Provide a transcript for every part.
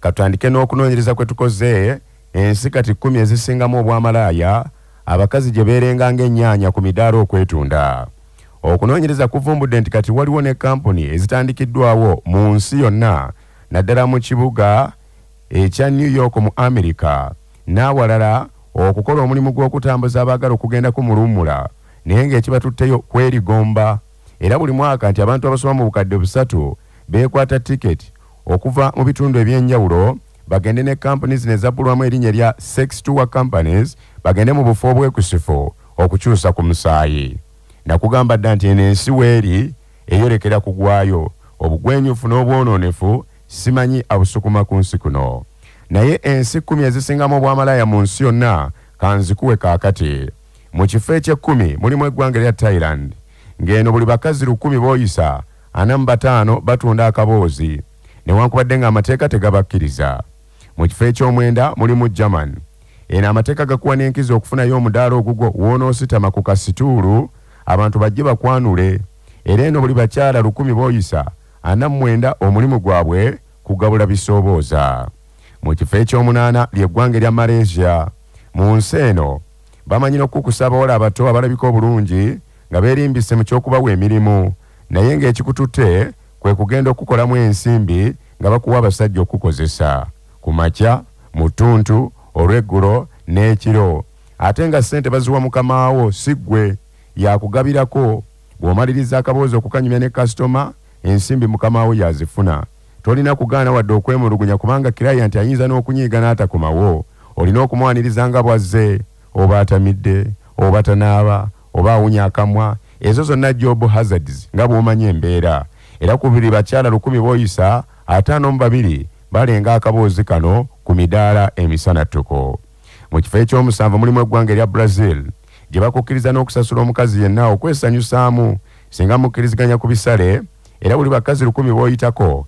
katandike n'okunoonyereza kwe tukoze ensi kati 10 ezisingamu obwamalaaya abakazi gye beerenga ng'ennyaanya ku midaala okwetunda. Okunoonyereza kuvumbudde nti kati waliwo ne kampuni ezitandikiddwawo mu nsi yonna naddala mu kibuga ekya New York mu America n'awalala okukola omulimu gw'okutambuza abaagala okugenda ku mulummula naye ng'ekibatutteyo kwerigomba. Era buli mwaka nti abantu abasoba mu bukadde 3 beekwata tiketi okuva mu bitundu ebyenjawulo bagende ne kampuni zino ezabbulwamu erinnya erya Sex Tour Companies bagende mu bufo obwekusifu okukyusa ku musaayi. Nakugamba dda nti eno ensi weeri eyolekera kugwayo obugwenyufu n'obwonoonefu simanyi abusukuma ku nsi kuno. Naye ensi 10 ezisingamu obwamalaaya mu nsi yonna kanzikuwe kaakati. Mu kifo eky'e10 mulimu eggwanga erya Thailand ng'eno buli bakazi 10 b'oyisa 45 batunda akaboozi newankubadde ng'amateeka tegabakkiriza. Mu kifo eky'omwenda mulimu German. Eno amateeka gakuwa n'enkizo okufunayo omudaala ogugwo woonoositama ku kasituulu abantu bajje bakwanule. Era eno buli bakyala 10 b'oyisa 49 omulimu gwabwe kugabula bisoobooza. Mu kifo eky'omunaana ly'eggwanga erya Malaysia. Mu nsi eno bamanyi n'okukusa abawala abato abalabika obulungi nga beerimbise mu ky'okubawa emirimu naye ng'ekikututte kwe kugenda okukolamu ensimbi nga bakuwa abasajja okukozesa ku makya, mu ttuntu, olw'eggulo n'ekiro. Ate nga ssente baziwa mukamaawo si ggwe yakugabirako. Bw'omaliriza akaboozi okukanyumya ne kasitoma ensimbi mukamaawo yazifuna. Tolina kugaana wadde okwemulugunya kubanga kirayinti ayinza n'okunyiiga n'atakomawo. Olina okumuwaniriza nga bwazze oba atamidde oba tanaaba oba awunya akamwa. Ezo zonna job hazards nga bw'omanyi embeera. Era ku buli bakyala 10 b'oyisa 52 balenga akaboozi kano ku midaala emisana ttuko. Mu kifo eky'omusanvu mulimu eggwanga erya Brazil gye bakukkiriza n'okusasula omukazi yenna okwesanyusaamu singa mukkiriziganya ku bisale. Era buli bakazi 10 b'oyitako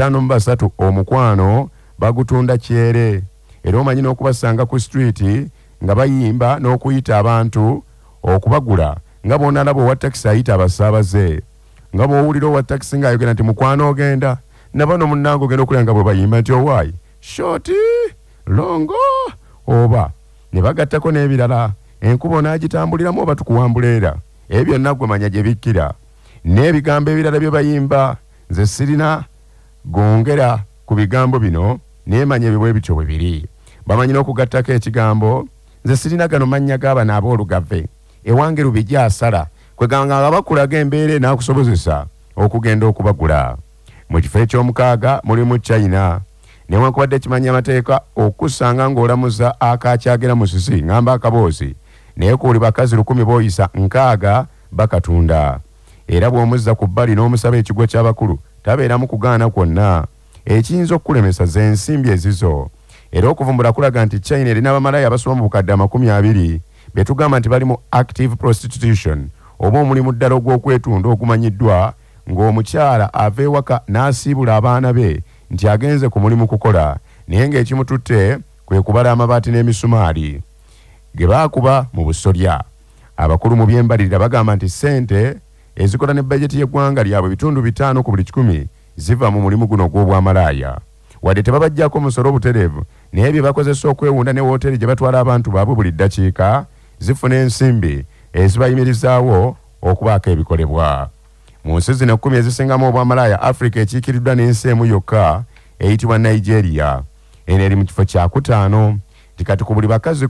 53 omukwano bagutunda kyere. Era omanyi n'okubasanga ku street nga bayimba n'okuyita abantu okubagula nga bw'onalaba owa takisi ayita abasaabaze. Nga bw'owulira owa takisi ng'ayogera nti mukwano ogenda nabano munnange ogenda okulya nga bwe bayimba nti owaayi shoti longo oba ne bagattako n'ebirala enkubo n'agitambuliramu oba tukuwambuleera. Ebyo byonna ggwe manya gye bikkira. N'ebigambo ebirala bye bayimba nze sirina gongera ku bigambo bino neemanya ebibwe bityo bwe biri. Bamanyi n'okugattako ekigambo nze sirina gano mannya g'abana ab'olugave ewange lubijja asala kweganga nga bakulaga embeera n'akusobozesa okugenda okubagula. Mu kifo eky'omukaaga mulimu China. Newankubadde kimanyi amateeka okusanga ng'olamuza akakyagera mu sisi ngamba akaboozi naye ku buli bakazi 10 b'oyisa 6 bakatunda. Era bw'omuzza ku bbali n'omusaba ekigo ky'abakulu tabeeramu kugaana kwonna. Ekiyinza okukulemesa z'ensimbi ezizo. Era okuvumbula kulaga nti China erina abamalaaya abasoba mu bukadde 20 be tugamba nti bali mu active prostitution oba omulimu ddala ogw'okwetunda ogumanyiddwa ng'omukyala ava ewaka n'asiibula abaana be nti agenze ku mulimu kukola naye ng'ekimututte kwe kubala amabaati n'emisumaali ge baakuba mu busolya. Abakulu mu by'embalirira bagamba nti ssente ezikola ne bajeti y'eggwanga lyabwe 5% ku buli 10 ziva mu mulimu guno gw'obwamalaaya. Wadde tebabajjako omusolo obutereevu naye bye bakozesa okwewunda ne wooteri gye batwala abantu baabwe buli ddakiika zifuna ensimbi ezibayimirizaawo okubaako ebikolebwa. Mu nsi zino 10 ezisingamu obwamalaaya Africa ekiikiriddwa n'ensi emu yokka eyitibwa Nigeria. Eno eri mu kifo kya 5 nti kati ku buli bakazi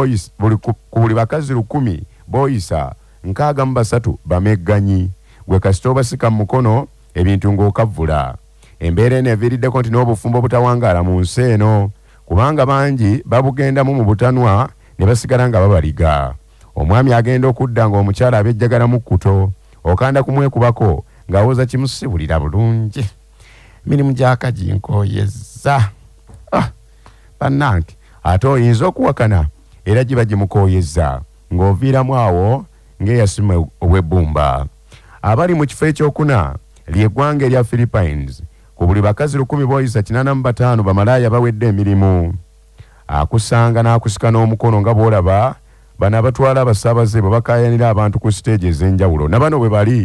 10 b'oyisa 63 bamegganyi. Gwe kasita obasika mu mukono ebintu ng'okavvula. Embeera eno eviiriddeko nti n'obufumbo butawangaala mu nsi eno kubanga bangi babugendamu mu butanwa ne basigala nga babaliga. Omwami agenda okudda ng'omukyala abejjagala mu kkuto okanda kumwekubako ng'awooza kimusibulira bulungi. Mirimu gy'akaginkoyezza. Bannange ate oyinza okuwakana era giba gimukooyezza ng'oviiramu awo ng'eyasima ow'ebbumba. Abali mu kifo ekyokuna ly'eggwanga erya Philippines. Ku buli bakazi 10 b'oyisa 85 bamalaaya bawedde emirimu. Akusanga n'akusika n'omukono nga bw'olaba bano abatwala abasaabaze bwe bakaayanira abantu ku siteegi ez'enjawulo. Na bano bwe bali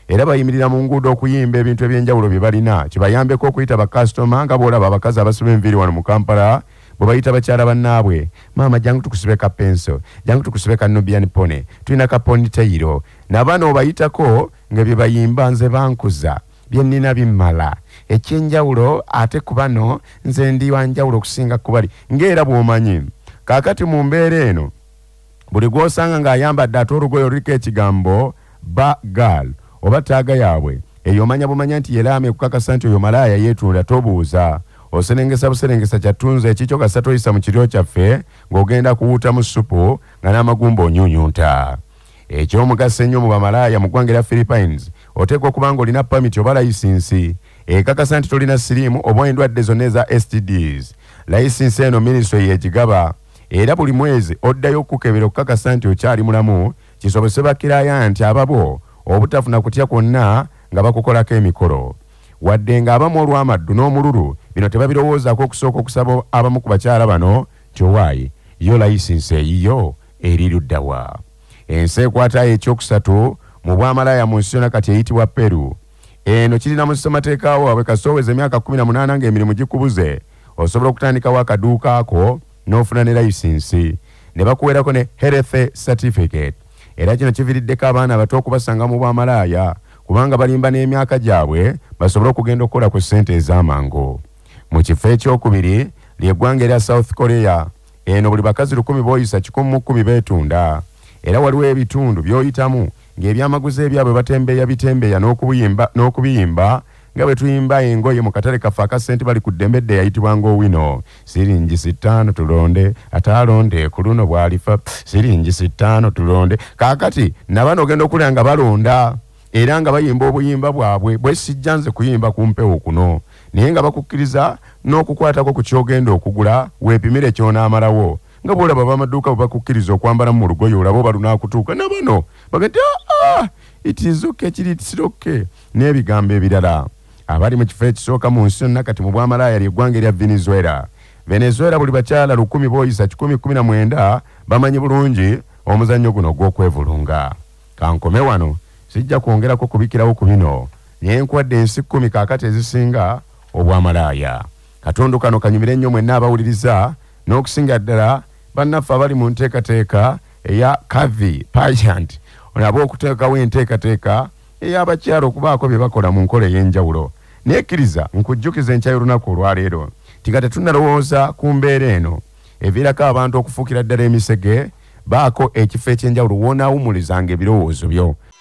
era bayimirira mu nguudo okuyimba ebintu ebyenjawulo bye balina kibayambeko okuyita bakasitoma nga boolaba abakazi abasiba enviiri wano mu Kampala bwe bayita bakyala bannaabwe maama jangu tukusibe ka penso jangu tukusibe ka Nubian pone tulina ka poniteyiro nabano obayitako nga bye bayimba nze bankuza bye nnina bimmala ekyenjawulo ate ku bano nze ndi wanjawulo okusinga ku bali ng'era bw'omanyi kaakati mu mbeera eno buli gw'osanga ng'ayambadde ate olugoye oluliko ekigambo ba gal oba taaga yaabwe eyo omanya bumanya nti yeraame kukakasa nti oyo malaaya yeetunda tobuuza oserengesa buserengesa kyattunze ekikyo kasa toyisa mu kiryo kyaffe ng'ogenda kuwuuta mu ssupu nga n'amagumba onyuunyunta ekyomugaso ennyo mu bamalaaya mu ggwanga lya Philippines oteekwa okuba ng'olina pamiti oba layisinsi ekakasa nti tolina siriimu oba endwadde zonna eza STDs layisinsi eno minisitule yegigaba era buli mwezi oddayo okukebera okukakasa nti okyali mulamu kisobose bakiraaya nti ababo obutafuna kutya kwonna nga bakukolako emikolo wadde ng'abamu olw'amaddu n'omululu bino tebabirowoozaako okusooka okusaba abamu ku bakyala bano nti owaayi yo layisinsi eyiyo eri luddawa ensi ekwatayo ekyokusatu mu bwamalaaya mu nsi yonna kati eyitibwa Peru eno kirina mu ssemateeka waabwe kasooweza emyaka 18 ng'emirimu gikubuze osobola okutandikawo akaduuka ako n'ofuna ne layisinsi ne bakuweerako ne health certificate era kino kiviiriddeko abaana abato okubasanga mu bwamalaaya kubanga balimba n'emyaka gyabwe basobole okugenda okukola ku ssente ez'amangu mu kifo ekyokubiri ly'eggwanga erya South Korea eno buli bakazi 10 b'oyisa 110 beetunda era waliwo ebitundu by'oyitamu ng'ebyamaguzi ebyabwe batembeeya bitembeeya n'okubiyimba nga bwe tuyimba engoye mu katale kaffe akasente bali ku ddembedde yayitibwanga owino siringi 5 tulonde atalonde ku luno bwalifa siringi 5 tulonde kaakati nabano ogenda okulya nga balonda era nga bayimba obuyimba bwabwe bwe sijja nze kuyimba ku mpewo kuno naye nga bakukkiriza n'okukwatako ku kyogenda okugula weepimire ky'onaamalawo nga bw'olaba b'amaduuka bwe bakukkiriza okwambalamu mu lugoye olaba obalunaakutuuka na bano bagenda it is okay it's okay n'ebigambo ebirala abali mu kifo ekisooka mu nsi yonna kati mu bwamalaaya ly'eggwanga erya Venezuela buli bakyala 10 b'oyisa 119 bamanyi bulungi omuzannyo guno gw'okwevulunga kankome wano sijja kwongerako kubikirawo ku bino naye nkwadde ensi 10 kaakati ezisinga obwamalaaya katundu kano kanyumire nnyo mwenna abawuliriza n'okusinga ddala bannaffe abali mu nteekateeka eya Kavi Pageant nabo okuteekawo enteekateeka ey'abakyala okubaako bye bakola mu nkola ey'enjawulo nekkiriza nkujjukiza enkya y'olunaku olwaleero tigate tunnalowooza ku mbeera eno eviirako abantu okufuukira ddala emisege baako ekifo ekyenjawulo woonaawumulizanga ebirowoozo byo